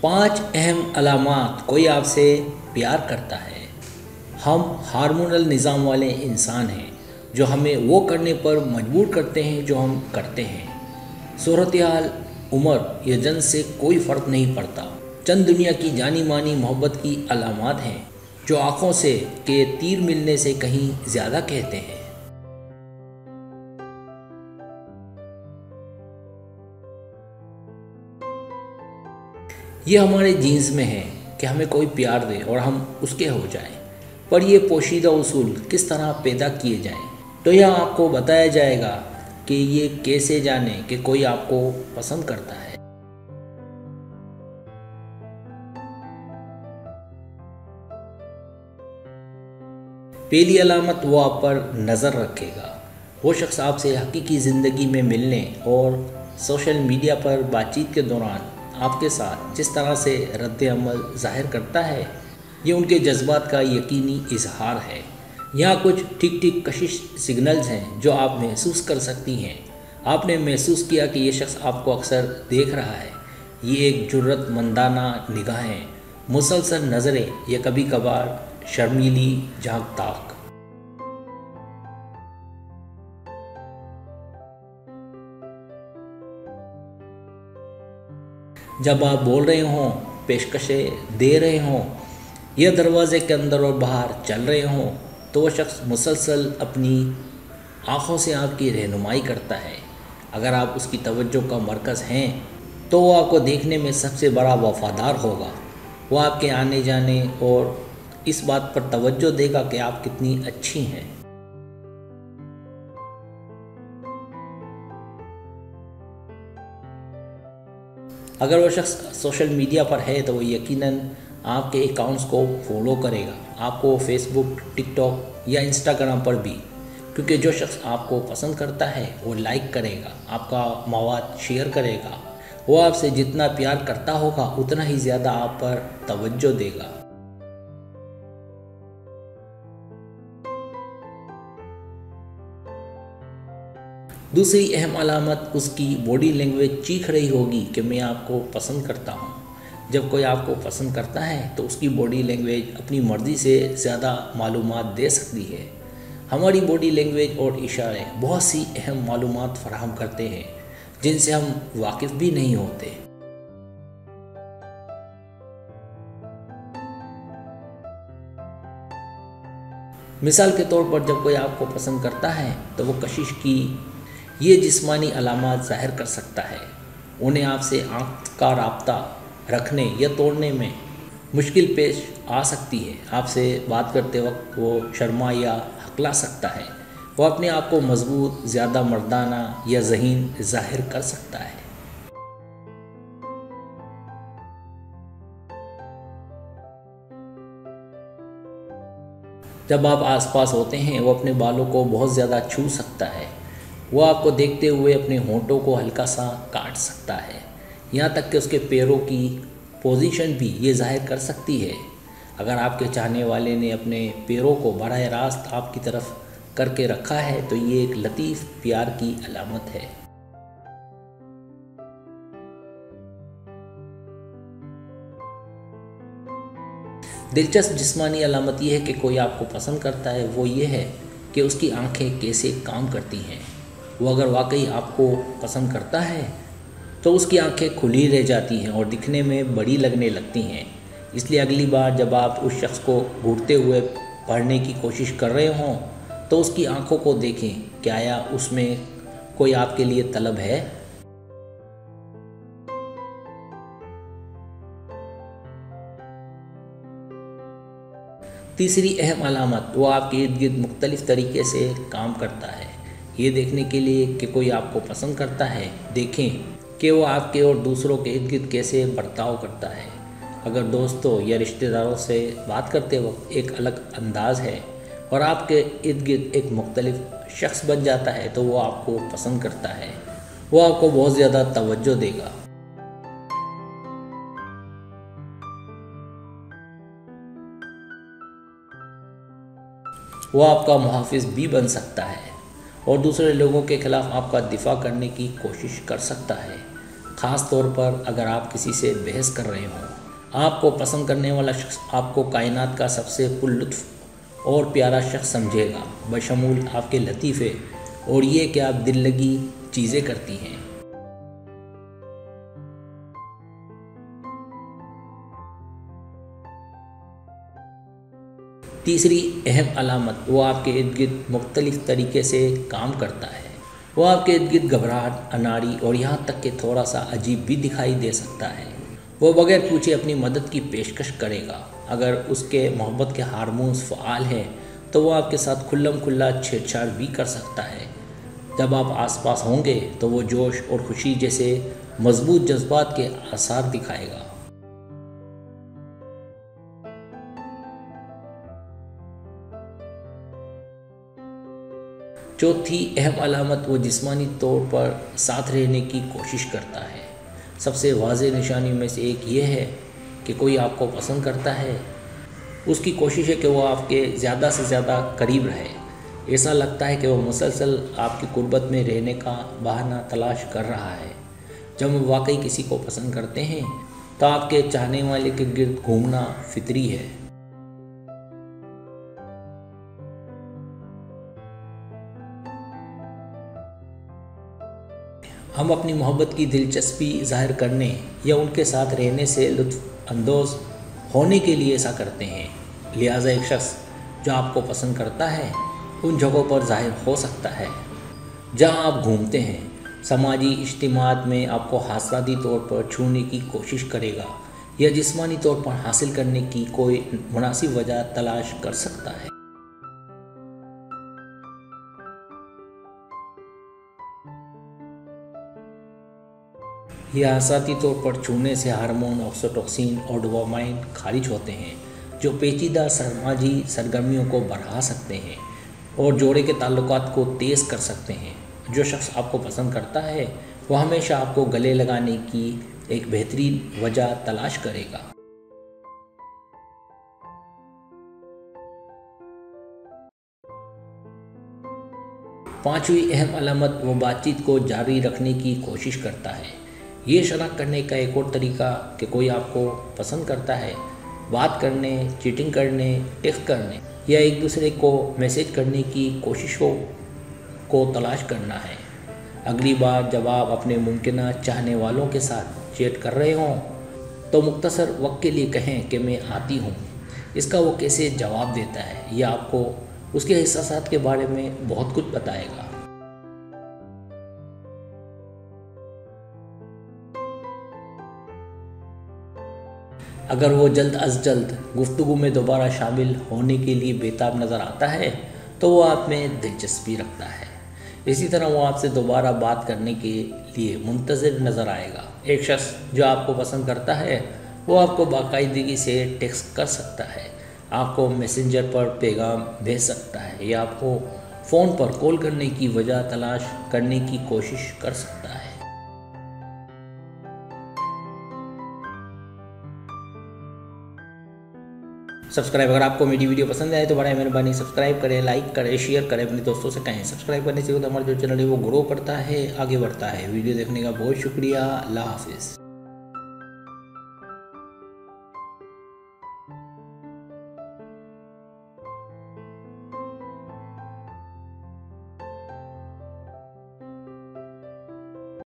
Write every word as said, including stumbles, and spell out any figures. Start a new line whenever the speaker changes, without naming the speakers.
पांच अहम अलामात कोई आपसे प्यार करता है। हम हार्मोनल निज़ाम वाले इंसान हैं जो हमें वो करने पर मजबूर करते हैं जो हम करते हैं। सूरत-ए-हाल, उम्र या जन से कोई फ़र्क नहीं पड़ता। चंद दुनिया की जानी मानी मोहब्बत की अलामात हैं जो आँखों से के तीर मिलने से कहीं ज़्यादा कहते हैं। ये हमारे जीन्स में है कि हमें कोई प्यार दे और हम उसके हो जाएं, पर ये पोशीदा उसूल किस तरह पैदा किए जाएं, तो यह आपको बताया जाएगा कि ये कैसे जाने कि कोई आपको पसंद करता है। पहली अलामत, वो आप पर नज़र रखेगा। वो शख्स आपसे हकीकी ज़िंदगी में मिलने और सोशल मीडिया पर बातचीत के दौरान आपके साथ जिस तरह से रद्द अमल ज़ाहिर करता है, ये उनके जज्बात का यकीनी इजहार है। यहाँ कुछ ठीक ठीक कशिश सिग्नल्स हैं जो आप महसूस कर सकती हैं। आपने महसूस किया कि ये शख्स आपको अक्सर देख रहा है। ये एक जुर्रतमंदाना निगाहें, मुसलसल नज़रें या कभी कभार शर्मीली झांक ताक। जब आप बोल रहे हों, पेशकशें दे रहे हों या दरवाजे के अंदर और बाहर चल रहे हों, तो वह शख्स मुसलसल अपनी आँखों से आपकी रहनुमाई करता है। अगर आप उसकी तवज्जो का मरकज़ हैं तो वो आपको देखने में सबसे बड़ा वफ़ादार होगा। वो आपके आने जाने और इस बात पर तवज्जो देगा कि आप कितनी अच्छी हैं। अगर वो शख्स सोशल मीडिया पर है तो वो यकीनन आपके अकाउंट्स को फॉलो करेगा, आपको फेसबुक, टिकटॉक या इंस्टाग्राम पर भी, क्योंकि जो शख्स आपको पसंद करता है वो लाइक करेगा, आपका मवाद शेयर करेगा। वो आपसे जितना प्यार करता होगा उतना ही ज़्यादा आप पर तवज्जो देगा। दूसरी अहम अलामत, उसकी बॉडी लैंग्वेज चीख रही होगी कि मैं आपको पसंद करता हूँ। जब कोई आपको पसंद करता है तो उसकी बॉडी लैंग्वेज अपनी मर्ज़ी से ज़्यादा मालूमात दे सकती है। हमारी बॉडी लैंग्वेज और इशारे बहुत सी अहम मालूमात फराहम करते हैं जिनसे हम वाकिफ़ भी नहीं होते। मिसाल के तौर पर जब कोई आपको पसंद करता है तो वो कशिश की ये जिस्मानी अलामात ज़ाहिर कर सकता है। उन्हें आपसे आँख का राब्ता रखने या तोड़ने में मुश्किल पेश आ सकती है। आपसे बात करते वक्त वो शर्मा या हकला सकता है। वो अपने आप को मजबूत, ज़्यादा मर्दाना या ज़हीन ज़ाहिर कर सकता है। जब आप आसपास होते हैं वो अपने बालों को बहुत ज़्यादा छू सकता है। वो आपको देखते हुए अपने होंठों को हल्का सा काट सकता है। यहाँ तक कि उसके पैरों की पोजीशन भी ये जाहिर कर सकती है। अगर आपके चाहने वाले ने अपने पैरों को बराह रास्त आपकी तरफ करके रखा है तो ये एक लतीफ़ प्यार की अलामत है। दिलचस्प जिस्मानी अलामत यह है कि कोई आपको पसंद करता है, वो ये है कि उसकी आंखें कैसे काम करती हैं। वो अगर वाकई आपको पसंद करता है तो उसकी आंखें खुली रह जाती हैं और दिखने में बड़ी लगने लगती हैं। इसलिए अगली बार जब आप उस शख्स को घूरते हुए पढ़ने की कोशिश कर रहे हों तो उसकी आंखों को देखें, क्या आया उसमें कोई आपके लिए तलब है। तीसरी अहम अलामत, वो आपके इर्द गिर्द मुख्तलिफ़ तरीके से काम करता है। ये देखने के लिए कि कोई आपको पसंद करता है, देखें कि वो आपके और दूसरों के इर्द गिर्द कैसे बर्ताव करता है। अगर दोस्तों या रिश्तेदारों से बात करते वक्त एक अलग अंदाज है और आपके इर्द गिर्द एक मुख्तलिफ शख्स बन जाता है तो वो आपको पसंद करता है। वो आपको बहुत ज़्यादा तवज्जो देगा। वो आपका मुहाफ़िज़ भी बन सकता है और दूसरे लोगों के ख़िलाफ़ आपका दिफा करने की कोशिश कर सकता है। ख़ास तौर पर अगर आप किसी से बहस कर रहे हों। आपको पसंद करने वाला शख्स आपको कायनात का सबसे पुरलुत्फ़ और प्यारा शख्स समझेगा, बशमूल आपके लतीफ़े और ये कि आप दिल लगी चीज़ें करती हैं। तीसरी अहम अलामत, वो आपके इर्द गिर्द मुख्तलिफ़ तरीके से काम करता है। वो आपके इर्द गिर्द घबराहट, अनाड़ी और यहाँ तक कि थोड़ा सा अजीब भी दिखाई दे सकता है। वो बगैर पूछे अपनी मदद की पेशकश करेगा। अगर उसके मोहब्बत के हार्मोन्स फ़आल हैं तो वो आपके साथ खुल्लम खुल्ला छेड़छाड़ भी कर सकता है। जब आप आसपास होंगे तो वो जोश और खुशी जैसे मजबूत जज्बात के आसार दिखाएगा। चौथी अहम अलामत, वो जिस्मानी तौर पर साथ रहने की कोशिश करता है। सबसे वाज़ेह निशानी में से एक ये है कि कोई आपको पसंद करता है। उसकी कोशिश है कि वो आपके ज़्यादा से ज़्यादा करीब रहे। ऐसा लगता है कि वो मुसलसल आपकी कुर्बत में रहने का बहाना तलाश कर रहा है। जब वो वाकई किसी को पसंद करते हैं तो आपके चाहने वाले के गिर्द घूमना फितरी है। हम अपनी मोहब्बत की दिलचस्पी ज़ाहिर करने या उनके साथ रहने से लुत्फ़ अंदोज़ होने के लिए ऐसा करते हैं। लिहाजा एक शख्स जो आपको पसंद करता है उन जगहों पर ज़ाहिर हो सकता है जहां आप घूमते हैं। समाजी इज्तिमात में आपको हासलाती तौर पर छूने की कोशिश करेगा या जिस्मानी तौर पर हासिल करने की कोई मुनासिब वजह तलाश कर सकता है। यह आसाती तौर पर छूने से हार्मोन ऑक्सीटोसिन और डोपामाइन खारिज होते हैं जो पेचीदा समाजी सरगर्मियों को बढ़ा सकते हैं और जोड़े के ताल्लुकात को तेज़ कर सकते हैं। जो शख्स आपको पसंद करता है वह हमेशा आपको गले लगाने की एक बेहतरीन वजह तलाश करेगा। पांचवी अहम अलामत, वो बातचीत को जारी रखने की कोशिश करता है। ये शनाख्त करने का एक और तरीका कि कोई आपको पसंद करता है बात करने, चीटिंग करने, टेक्स्ट करने या एक दूसरे को मैसेज करने की कोशिशों को तलाश करना है। अगली बार जब आप अपने मुमकिन चाहने वालों के साथ चैट कर रहे हों तो मुख्तसर वक्त के लिए कहें कि मैं आती हूँ। इसका वो कैसे जवाब देता है यह आपको उसके एहसासात के बारे में बहुत कुछ बताएगा। अगर वो जल्द अज जल्द गुफ्तगू में दोबारा शामिल होने के लिए बेताब नज़र आता है तो वो आप में दिलचस्पी रखता है। इसी तरह वो आपसे दोबारा बात करने के लिए मुंतज़िर नज़र आएगा। एक शख्स जो आपको पसंद करता है वो आपको बाकायदगी से टेक्स्ट कर सकता है, आपको मैसेंजर पर पैगाम भेज सकता है या आपको फ़ोन पर कॉल करने की वजह तलाश करने की कोशिश कर सकता है। सब्सक्राइब अगर आपको मेरी वीडियो पसंद आए तो बड़ा मेहरबानी सब्सक्राइब करें, लाइक करें, शेयर करें, अपने दोस्तों से कहें। सब्सक्राइब करने से हमारा जो चैनल है वो ग्रो करता है, आगे बढ़ता है। वीडियो देखने का बहुत शुक्रिया। अल्लाह हाफिज़।